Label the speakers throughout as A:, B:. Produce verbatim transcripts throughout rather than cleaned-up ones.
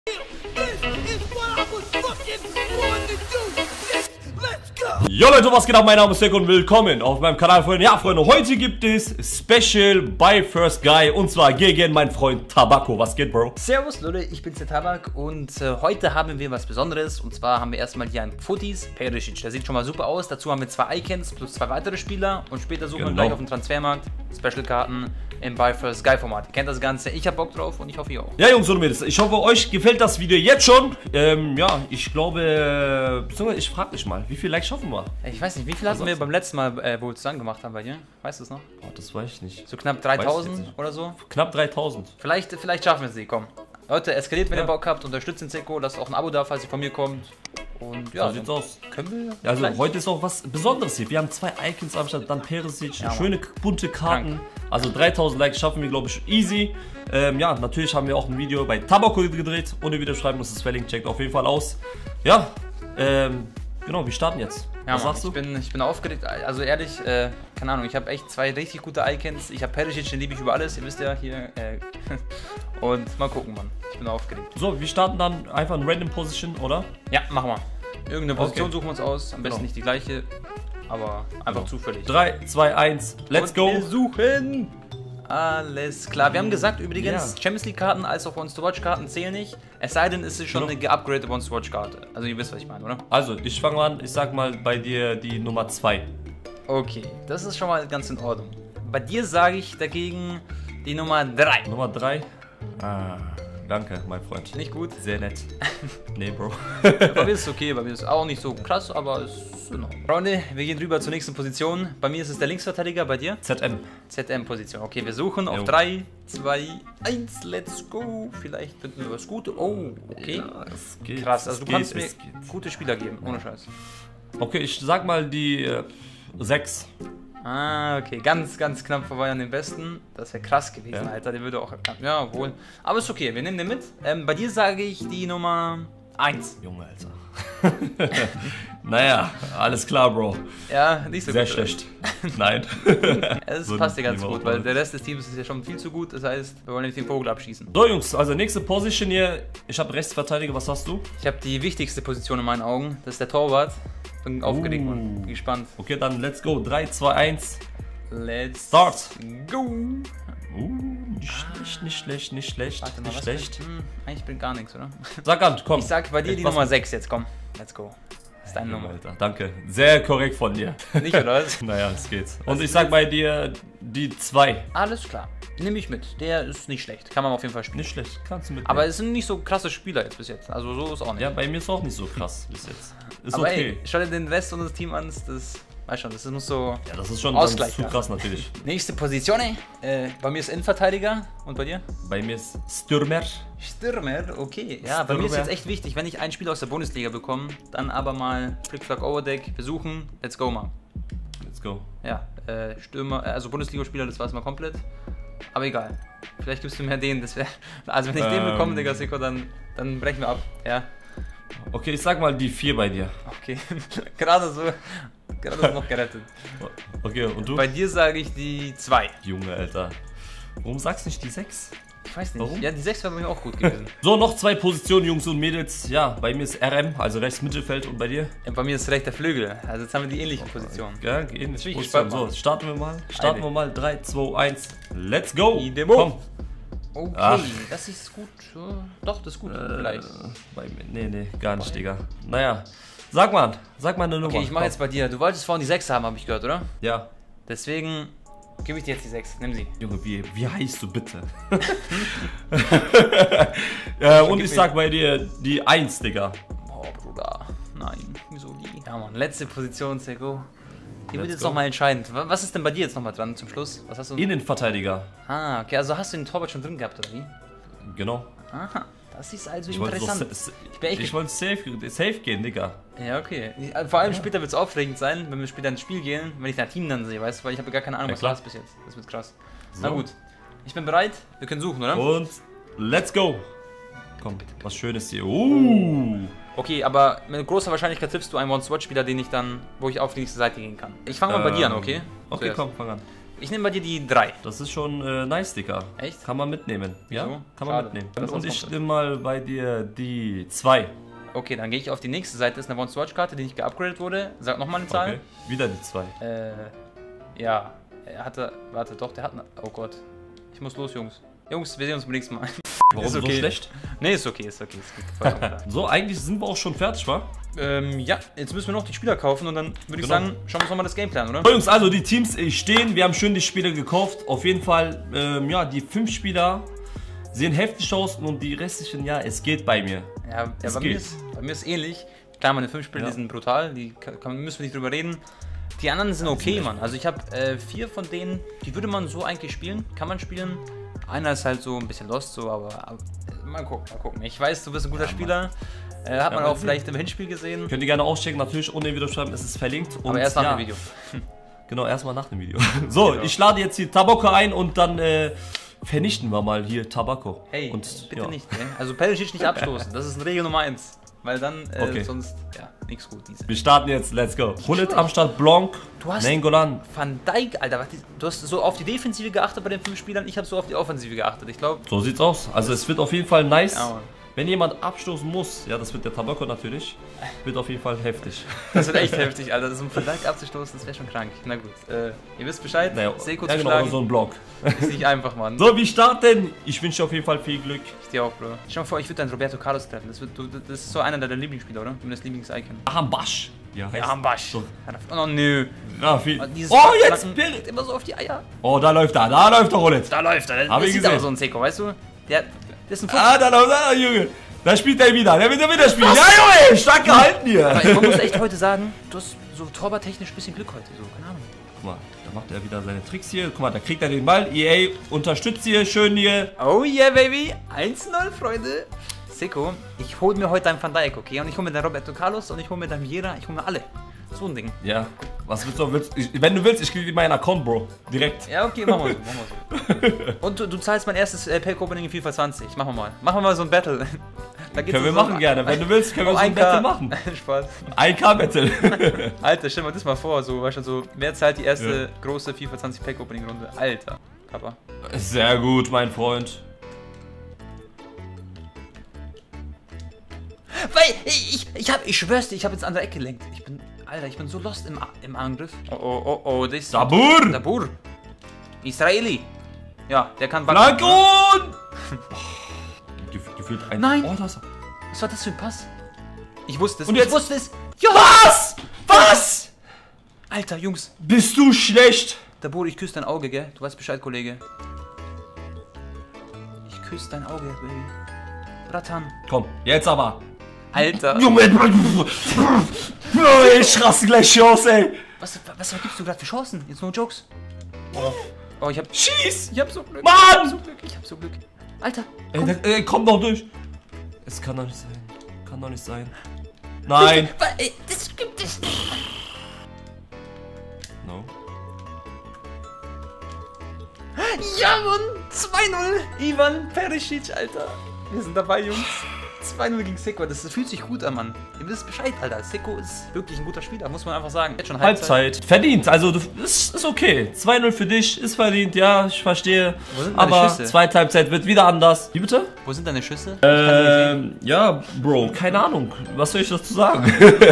A: Jo Leute, was geht ab? Mein Name ist Nick und willkommen auf meinem Kanal, Freunde. Ja, Freunde, heute gibt es Special by First Guy und zwar gegen meinen Freund Tabako. Was geht, Bro?
B: Servus Leute, ich bin's der Tabak und äh, heute haben wir was Besonderes und zwar haben wir erstmal hier einen Fotis, Perisic, der sieht schon mal super aus. Dazu haben wir zwei Icons plus zwei weitere Spieler und später suchen
A: Genau.
B: wir gleich auf dem Transfermarkt Special-Karten im by First Guy Format. Ihr kennt das Ganze, ich hab Bock drauf und ich hoffe ihr auch.
A: Ja, Jungs und Mädels, ich hoffe, euch gefällt das Video jetzt schon. Ähm, ja, ich glaube, beziehungsweise ich frage dich mal, wie viel Likes schaffen wir?
B: Ich weiß nicht, wie viel hatten wir beim letzten Mal, äh, wo wir zusammen gemacht haben bei dir? Weißt du es noch?
A: Oh, das weiß ich nicht.
B: So knapp
A: Weiß ich jetzt
B: dreitausend
A: nicht.
B: oder so?
A: Knapp dreitausend.
B: Vielleicht, vielleicht schaffen wir sie, komm. Leute, eskaliert, wenn
A: Ja.
B: ihr Bock habt, unterstützt den Seko, lasst auch ein Abo da, falls ihr von mir kommt. Und ja,
A: So sieht's aus.
B: können wir.
A: Ja, also
B: vielleicht-
A: heute ist auch was Besonderes hier. Wir haben zwei Icons am Start, dann Perisic,
B: Ja, Mann.
A: schöne bunte Karten. Also dreitausend Likes schaffen wir, glaube ich, easy. Ähm, ja, natürlich haben wir auch ein Video bei Tabako gedreht. Ohne Video schreiben, das ist verlinkt, checkt auf jeden Fall aus. Ja, ähm, genau, wir starten jetzt.
B: Ja,
A: Was
B: Mann,
A: sagst du?
B: ich bin, ich bin aufgeregt, also ehrlich, äh, keine Ahnung, ich habe echt zwei richtig gute Icons. Ich habe Perisic, den liebe ich über alles, ihr wisst ja hier. Äh, und mal gucken, Mann, ich bin aufgeregt.
A: So, wir starten dann einfach in Random Position, oder?
B: Ja, machen wir. Irgendeine Position
A: Okay.
B: suchen wir uns aus, am besten
A: Genau.
B: nicht die gleiche, aber einfach
A: Genau.
B: zufällig.
A: drei, zwei, eins, let's
B: Und
A: go!
B: wir suchen! Alles klar. Wir haben gesagt übrigens,
A: Ja.
B: Champions League Karten als auch Once to Watch Karten zählen nicht. Es sei denn, es ist schon
A: Genau.
B: eine geupgradete Once to Watch Karte. Also ihr wisst, was ich meine, oder?
A: Also, ich fange an, ich sag mal bei dir die Nummer zwei.
B: Okay, das ist schon mal ganz in Ordnung. Bei dir sage ich dagegen die Nummer drei.
A: Nummer drei. Ah, danke, mein Freund.
B: Nicht gut?
A: Sehr nett. Nee, Bro.
B: Bei mir ist es okay, bei mir ist es auch nicht so krass, aber es ist in Ordnung. Freunde, wir gehen rüber zur nächsten Position. Bei mir ist es der Linksverteidiger, bei dir?
A: Z M.
B: Z M-Position. Okay, wir suchen auf
A: Jo.
B: drei, zwei, eins, let's go. Vielleicht finden wir was Gutes. Oh, okay.
A: Ja, es geht.
B: Krass,
A: es
B: also du
A: geht,
B: kannst mir
A: es geht.
B: gute Spieler geben, ohne Scheiß.
A: Okay, ich sag mal die äh, sechs.
B: Ah, okay, ganz, ganz knapp vorbei an den Besten. Das wäre krass gewesen,
A: Ja.
B: Alter. Der würde auch. Ja, wohl. Aber ist okay, wir nehmen den mit. Ähm, bei dir sage ich die Nummer eins.
A: Junge, Alter. Naja, alles klar, Bro.
B: Ja, nicht so
A: Sehr
B: gut.
A: schlecht. Nein.
B: Es
A: So
B: passt dir ganz
A: nehmen wir
B: gut,
A: auch
B: weil
A: mal.
B: der Rest des Teams ist ja schon viel zu gut. Das heißt, wir wollen nicht den Vogel abschießen.
A: So, Jungs, also nächste Position hier. Ich habe Rechtsverteidiger, was hast du?
B: Ich habe die wichtigste Position in meinen Augen. Das ist der Torwart. Bin aufgeregt,
A: Uh.
B: Mann. Bin gespannt.
A: Okay, dann let's go. drei, zwei, eins.
B: Let's
A: Start.
B: go.
A: Uh, nicht schlecht, nicht schlecht, nicht schlecht,
B: Warte mal,
A: nicht
B: was
A: schlecht.
B: bringt- Hm, eigentlich bringt gar nichts, oder?
A: Sag an, komm.
B: Ich sag bei dir die
A: Etwas-
B: Nummer sechs jetzt, komm. Let's go. Das ist deine
A: Junge,
B: Nummer.
A: Alter, danke. Sehr korrekt von dir.
B: Nicht, oder? was?
A: Naja, es geht. Und ich sag bei dir die zwei.
B: Alles klar. Nehme ich mit. Der ist nicht schlecht. Kann man auf jeden Fall spielen.
A: Nicht schlecht, kannst du mit.
B: Aber es sind nicht so krasse Spieler jetzt bis jetzt. Also so ist auch nicht.
A: Ja, bei mir ist auch nicht so krass bis jetzt. Ist
B: Aber
A: okay.
B: ey, schau dir den Rest unseres Teams an. Das, weißt schon, das muss so...
A: Ja, das ist schon
B: Ausgleich,
A: ganz zu
B: ja.
A: krass natürlich.
B: Nächste Position, ey. Äh, bei mir ist Innenverteidiger. Und bei dir?
A: Bei mir ist Stürmer.
B: Stürmer, okay. Ja, bei mir ist
A: Stürmer.
B: jetzt echt wichtig, wenn ich ein Spiel aus der Bundesliga bekomme, dann aber mal Flickflack Overdeck besuchen. Let's go, mal.
A: Let's go.
B: Ja, äh, Stürmer, äh, also Bundesligaspieler, das war es mal komplett. Aber egal. Vielleicht gibst du mir den, das wäre. Also wenn ich den
A: Ähm.
B: bekomme, Digga, Seko, dann, dann brechen wir ab. Ja.
A: Okay, ich sag mal die vier bei dir.
B: Okay. gerade so. Gerade so noch gerettet.
A: Okay, und du?
B: Bei dir sage ich die zwei.
A: Junge, Alter. Warum sagst du nicht die sechs?
B: Ich weiß nicht.
A: Warum?
B: Ja, die sechs wäre bei mir auch gut gewesen.
A: So, noch zwei Positionen, Jungs und Mädels. Ja, bei mir ist R M, also rechts Mittelfeld, und bei dir?
B: Ja, bei mir ist rechter Flügel. Also jetzt haben wir die ähnlichen Positionen.
A: Ja, ähnlich.
B: bin ich
A: Position.
B: gespannt,
A: So,
B: Mann.
A: starten wir mal. Starten
B: Eine.
A: wir mal. drei, zwei, eins. Let's go.
B: Idemo.
A: Komm.
B: Okay,
A: Ach.
B: das ist gut. Äh, Doch, das ist gut.
A: Äh,
B: Vielleicht.
A: bei mir. Nee, nee, gar nicht, Digga. Naja. Sag mal, sag mal eine Nummer.
B: Okay, ich mache
A: Komm.
B: jetzt bei dir. Du wolltest vorhin die sechs haben, habe ich gehört, oder?
A: Ja.
B: Deswegen gebe ich dir jetzt die sechs. Nimm sie.
A: Junge, wie, wie heißt du bitte? äh, und
B: gib
A: ich
B: mir-
A: sag bei dir die eins, Digga.
B: Oh, Bruder. Nein, wieso die? Ja, Mann, letzte Position, Seko. Die wird
A: Let's
B: jetzt
A: go.
B: nochmal entscheidend. Wa- Was ist denn bei dir jetzt nochmal dran zum Schluss? Was hast du?
A: Innenverteidiger.
B: Ah, okay, also hast du den Torwart schon drin gehabt, oder wie?
A: Genau.
B: Aha, das ist also
A: Ich wollte so
B: interessant.
A: sa-
B: Ich bin echt
A: ich wollte safe, safe gehen, Digga.
B: Ja, okay. Vor allem später wird es aufregend sein, wenn wir später ins Spiel gehen, wenn ich dein Team dann sehe, weißt du, weil ich habe gar keine Ahnung,
A: Ja,
B: was
A: klar.
B: du hast bis jetzt. Das wird krass. Na
A: So.
B: gut. Ich bin bereit, wir können suchen, oder?
A: Und let's go. Komm, was Schönes hier. Uh.
B: Okay, aber mit großer Wahrscheinlichkeit triffst du einen One-Sword-Spieler, den ich dann, wo ich auf die nächste Seite gehen kann. Ich fange mal bei dir an, okay?
A: Okay,
B: Zuerst.
A: komm, fang an.
B: Ich nehme bei dir die drei.
A: Das ist schon äh, nice, Dicker.
B: Echt?
A: Kann man mitnehmen. Ja,
B: Wieso?
A: kann man
B: Schade.
A: mitnehmen.
B: Das
A: Und
B: ist
A: ich
B: was
A: nehme mal bei dir die zwei.
B: Okay, dann gehe ich auf die nächste Seite. Das ist eine One-Swatch-Karte, die nicht geupgradet wurde. Sag nochmal eine Zahl.
A: Okay. Wieder die zwei.
B: Äh, ja. Er hatte, warte, doch, der hat eine, oh Gott. Ich muss los, Jungs. Jungs, wir sehen uns beim nächsten Mal.
A: Warum
B: Ist
A: so
B: okay.
A: schlecht?
B: Nee, ist okay, ist okay. Ist gut. Vollkommen klar.
A: So, eigentlich sind wir auch schon fertig, wa?
B: ähm, ja, jetzt müssen wir noch die Spieler kaufen und dann würde ich
A: Genau.
B: sagen, schauen wir uns nochmal das Gameplan, oder?
A: So, Jungs, also die Teams äh, stehen. Wir haben schön die Spieler gekauft. Auf jeden Fall, ähm, ja, die fünf Spieler sehen heftig aus und die restlichen, ja, es geht bei mir.
B: Ja, ja
A: Es
B: bei,
A: geht.
B: mir ist, bei mir ist ähnlich. Klar, meine fünf Spieler,
A: Ja.
B: die sind brutal, die kann, kann- müssen wir nicht drüber reden. Die anderen sind okay, Mann. Also ich habe äh, vier von denen, die würde man so eigentlich spielen, kann man spielen. Einer ist halt so ein bisschen lost, so, aber, aber äh, mal gucken, mal gucken. Ich weiß, du bist ein guter Spieler. Äh, hat man
A: mal
B: auch
A: sehen.
B: vielleicht im Hinspiel gesehen.
A: Könnt ihr gerne auschecken, natürlich ohne Video schreiben, es ist verlinkt. Und
B: Aber erst nach
A: ja,
B: dem Video.
A: Genau, erstmal nach dem Video. So,
B: Genau.
A: ich lade jetzt hier Tabako ein und dann äh, vernichten wir mal hier Tabako.
B: Hey,
A: und,
B: bitte
A: ja.
B: nicht. Ey. Also Perisic nicht abstoßen, das ist Regel Nummer eins. Weil dann äh,
A: Okay.
B: sonst, ja, nichts gut. Diese.
A: Wir starten jetzt, let's go. Hullet am Start, Blanc,
B: Du hast-
A: Nainggolan.
B: Van Dijk, Alter, was, du hast so auf die Defensive geachtet bei den fünf Spielern, ich habe so auf die Offensive geachtet. Ich glaube,
A: So sieht's aus. Also es wird auf jeden Fall nice.
B: Ja, Mann.
A: Wenn jemand abstoßen muss, ja, das wird der Tabako natürlich, wird auf jeden Fall heftig.
B: das wird echt heftig, Alter. So ein Van Dijk abzustoßen, das wäre schon krank. Na gut, äh, ihr wisst Bescheid.
A: Naja,
B: Seko
A: ja,
B: zu
A: genau,
B: schlagen
A: oder so ein Block.
B: ist nicht einfach, Mann.
A: So, wir starten. Ich wünsche dir auf jeden Fall viel Glück.
B: Ich dir auch, Bro. Stell dir mal vor, ich würde dann Roberto Carlos treffen. Das, wird, du, das ist so einer deiner Lieblingsspieler, oder? Das Lieblings-Icon.
A: Hambasch. Ja, heißt
B: Ja, Hambasch.
A: So.
B: Oh, nö.
A: Ja, viel.
B: Oh, dieses
A: Oh, jetzt!
B: Flanken
A: Bill.
B: geht immer so auf die Eier.
A: Oh, da läuft er. Da läuft der Hullet.
B: Da läuft er.
A: Hab
B: Das
A: ich
B: sieht
A: gesehen.
B: aber so ein Seko, weißt du? Der, der ist ein Fuchs.
A: Ah, da läuft er, Junge. Da spielt er wieder. Der wird er wieder spielen. Ja, Junge, stark gehalten hier.
B: Aber man muss echt heute sagen, du hast so torwarttechnisch ein bisschen Glück heute. So, keine Ahnung.
A: Guck mal, da macht er wieder seine Tricks hier. Guck mal, da kriegt er den Ball. E A unterstützt hier schön hier.
B: Oh yeah, baby. eins null, Freunde. Seko, ich hol mir heute deinen Van Dijk, okay? Und ich hol mir deinen Roberto Carlos und ich hol mir deinen Viera. Ich hol mir alle. So ein Ding.
A: Ja, was willst du? Willst, ich, wenn du willst, ich krieg dir meinen Account, Bro. Direkt.
B: Ja, okay, machen wir so. Machen wir so. Und du, du zahlst mein erstes äh, Pack-Opening in FIFA zwanzig. Machen wir mal. Machen wir mal so ein Battle. Da geht's
A: Können wir
B: so
A: machen gerne. Wenn du willst, können wir
B: um
A: so ein
B: ein K.
A: Battle machen.
B: Spaß.
A: ein K-Battle.
B: Alter, stell dir das mal vor. So, weißt du, so, wer zahlt die erste
A: Ja.
B: große FIFA zwanzig Pack-Opening-Runde? Alter. Papa.
A: Sehr gut, mein Freund.
B: Weil ich, ich, ich hab, ich schwör's dir, ich hab jetzt an der Ecke gelenkt. Ich bin, Alter, ich bin so lost im, A- im Angriff. Oh, oh, oh, oh, das ist...
A: Dabur!
B: Dabur. Israeli. Ja, der kann
A: Flanke
B: backen.
A: und... Gef gefühlt ein...
B: Nein.
A: Oh, das...
B: Was war das für ein Pass? Ich wusste es.
A: Und
B: ich
A: jetzt-
B: wusste es. Ja!
A: Was? Was?
B: Alter, Jungs.
A: Bist du schlecht?
B: Dabur, ich küsse dein Auge, gell? Du weißt Bescheid, Kollege. Ich küsse dein Auge, Baby. Ratan.
A: Komm, jetzt aber.
B: Alter.
A: Junge, ich raste gleich hier aus, ey.
B: Was, was gibst du gerade für Chancen? Jetzt nur Jokes. Oh, ich hab...
A: Schieß!
B: Ich hab so Glück.
A: Mann!
B: Ich hab so Glück. Ich hab so Glück. Alter.
A: Ey,
B: Komm.
A: der, ey, komm doch durch. Es kann doch nicht sein. Kann doch nicht sein. Nein.
B: Was? Ey, das gibt es nicht.
A: No.
B: Ja, Mann. zwei null. Ivan Perisic, Alter. Wir sind dabei, Jungs. zwei null gegen Seko. Das fühlt sich gut an, Mann. Ihr wisst Bescheid, Alter. Seko ist wirklich ein guter Spieler, muss man einfach sagen. Jetzt schon
A: Halbzeit. Verdient. Also, du, ist, ist okay. zwei null für dich. Ist verdient. Ja, ich verstehe.
B: Wo sind deine
A: Aber
B: Schüsse?
A: zweite Halbzeit wird wieder anders. Wie bitte?
B: Wo sind deine Schüsse? Ich kann die nicht sehen.
A: Ähm, ja, Bro. Keine Ahnung. Was soll ich dazu sagen?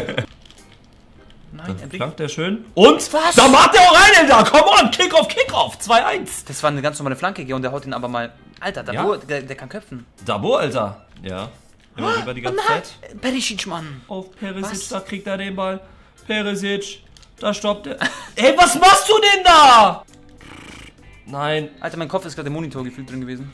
B: Nein, er blickt.
A: Flankt der schön. Und?
B: Was?
A: Da macht er auch rein, Alter. Come on. Kick off, Kick off. zwei eins.
B: Das war eine ganz normale Flanke, gell, und der haut ihn aber mal. Alter, da
A: Ja?
B: wo, der, der kann köpfen.
A: Dabo, Alter. Ja. Immer über die ganze Zeit.
B: Perisic, Mann.
A: Auf Perisic,
B: Was?
A: da kriegt er den Ball. Perisic, da stoppt er. Ey, was machst du denn da? Nein.
B: Alter, mein Kopf ist gerade im Monitor gefühlt drin gewesen.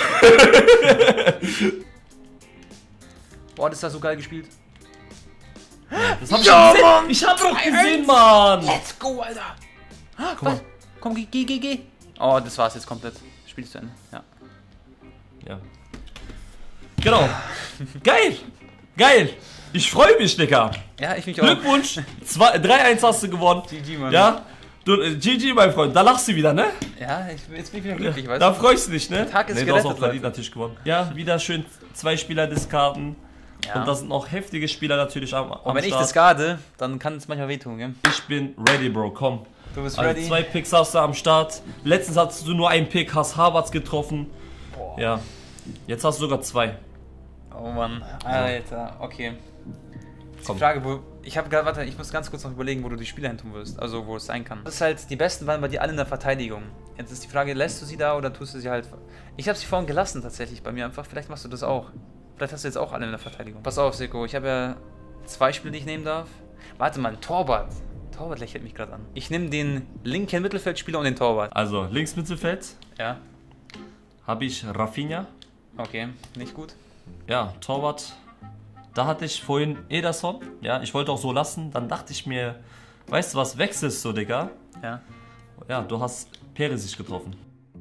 B: Boah, das war so geil gespielt.
A: Das hab ich
B: Ja,
A: schon gesehen.
B: Mann.
A: Ich hab doch gesehen, Mann.
B: Let's go, Alter.
A: Guck mal.
B: Komm, geh, geh, geh, geh. Oh, das war's jetzt komplett. Spiel ist zu Ende. Ja.
A: Ja. Genau. Geil. Geil. Ich freue mich, Dicker.
B: Ja, ich mich auch.
A: Glückwunsch. Zwei- drei eins hast du gewonnen.
B: G G, Mann.
A: Ja. Du, äh, G G, mein Freund. Da lachst du wieder, ne?
B: Ja, ich, jetzt bin ich wieder glücklich, weißt
A: Da
B: du?
A: freust du dich, ne?
B: Der Tag ist
A: nee, du hast
B: gerettet,
A: auch verdient
B: Leute.
A: natürlich gewonnen. Ja, wieder schön zwei Spieler diskarten.
B: Ja.
A: Und da sind noch heftige Spieler natürlich am, am
B: Und wenn ich
A: Start.
B: das garde, dann kann es manchmal wehtun, gell?
A: Ich bin ready, Bro. Komm.
B: Du bist
A: Also
B: ready?
A: zwei Picks hast du am Start. Letztens hattest du nur einen Pick, hast Harvards getroffen.
B: Boah.
A: Ja. Jetzt hast du sogar zwei.
B: Oh Mann, Alter, okay. Jetzt
A: Komm.
B: die Frage, wo. Ich habe gerade, warte, ich muss ganz kurz noch überlegen, wo du die Spieler hin tun wirst. Also, wo es sein kann. Das ist halt, die besten waren bei dir alle in der Verteidigung. Jetzt ist die Frage, lässt du sie da oder tust du sie halt. Ich habe sie vorhin gelassen, tatsächlich bei mir einfach. Vielleicht machst du das auch. Vielleicht hast du jetzt auch alle in der Verteidigung. Pass auf, Seko, ich habe ja zwei Spiele, die ich nehmen darf. Warte mal, Torwart. Torwart lächelt mich gerade an. Ich nehme den linken Mittelfeldspieler und den Torwart.
A: Also links Mittelfeld
B: Ja.
A: habe ich Rafinha.
B: Okay, nicht gut.
A: Ja, Torwart. Da hatte ich vorhin Ederson. Ja, ich wollte auch so lassen. Dann dachte ich mir, weißt du was, wechselst du, Digga?
B: Ja.
A: Ja, du hast Perisic getroffen.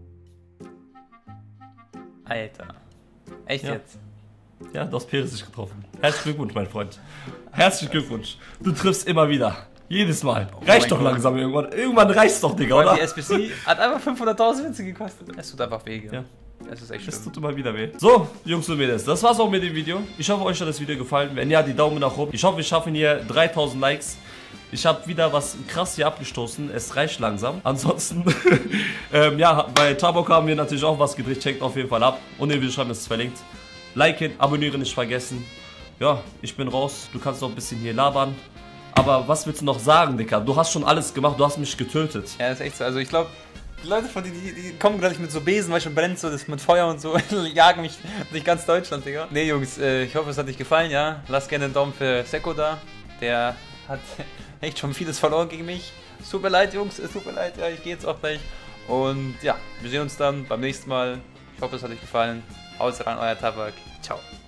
B: Alter. Echt
A: Ja.
B: jetzt?
A: Ja, du hast Perisic getroffen. Herzlichen Glückwunsch, mein Freund. Herzlichen Glückwunsch. Du triffst immer wieder. Jedes Mal. Reicht
B: mein
A: doch
B: Gott.
A: langsam irgendwann. Irgendwann reicht's doch, Digga,
B: Weil
A: oder?
B: die S B C hat einfach fünfhunderttausend Münzen gekostet. Es tut einfach weh.
A: Ja.
B: Es ist echt
A: Das
B: schlimm.
A: tut immer wieder weh. So, Jungs und Mädels, das war's auch mit dem Video. Ich hoffe, euch hat das Video gefallen. Wenn ja, die Daumen nach oben. Ich hoffe, wir schaffen hier dreitausend Likes. Ich habe wieder was krass hier abgestoßen. Es reicht langsam. Ansonsten, ähm, ja, bei Tabok haben wir natürlich auch was gedreht. Checkt auf jeden Fall ab. Und in der Videobeschreibung ist es verlinkt. Liken, abonnieren nicht vergessen. Ja, ich bin raus. Du kannst noch ein bisschen hier labern. Aber was willst du noch sagen, Dicker? Du hast schon alles gemacht. Du hast mich getötet.
B: Ja, ist echt so. Also ich glaube, die Leute von die, die, die kommen gleich mit so Besen, weil schon brennt so, das mit Feuer und so, jagen mich durch ganz Deutschland, Digga. Ne, Jungs, äh, ich hoffe, es hat euch gefallen, ja. Lasst gerne einen Daumen für Seko da. Der hat echt schon vieles verloren gegen mich. Es tut mir leid, Jungs, es tut mir leid, ja, ich gehe jetzt auch gleich. Und ja, wir sehen uns dann beim nächsten Mal. Ich hoffe, es hat euch gefallen. Haut rein, euer Tabak. Ciao.